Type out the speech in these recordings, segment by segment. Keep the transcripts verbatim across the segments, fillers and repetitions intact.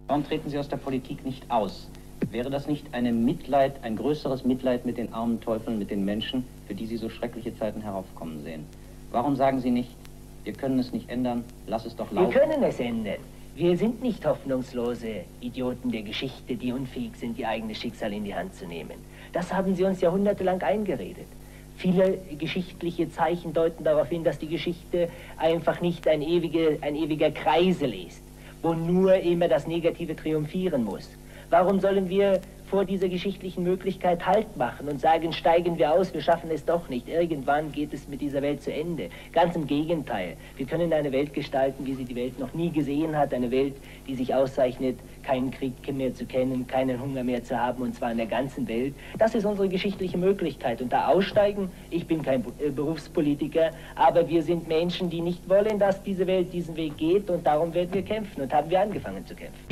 Warum treten Sie aus der Politik nicht aus? Wäre das nicht eine Mitleid, ein größeres Mitleid mit den armen Teufeln, mit den Menschen, für die Sie so schreckliche Zeiten heraufkommen sehen? Warum sagen Sie nicht, wir können es nicht ändern, lass es doch laufen? Wir können es ändern. Wir sind nicht hoffnungslose Idioten der Geschichte, die unfähig sind, ihr eigenes Schicksal in die Hand zu nehmen. Das haben sie uns jahrhundertelang eingeredet. Viele geschichtliche Zeichen deuten darauf hin, dass die Geschichte einfach nicht ein, ewige, ein ewiger Kreisel ist, wo nur immer das Negative triumphieren muss. Warum sollen wir vor dieser geschichtlichen Möglichkeit Halt machen und sagen, steigen wir aus, wir schaffen es doch nicht. Irgendwann geht es mit dieser Welt zu Ende. Ganz im Gegenteil. Wir können eine Welt gestalten, wie sie die Welt noch nie gesehen hat. Eine Welt, die sich auszeichnet, keinen Krieg mehr zu kennen, keinen Hunger mehr zu haben, und zwar in der ganzen Welt. Das ist unsere geschichtliche Möglichkeit. Und da aussteigen, ich bin kein Berufspolitiker, aber wir sind Menschen, die nicht wollen, dass diese Welt diesen Weg geht, und darum werden wir kämpfen und haben wir angefangen zu kämpfen.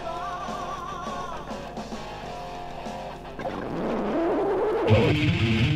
Thank you.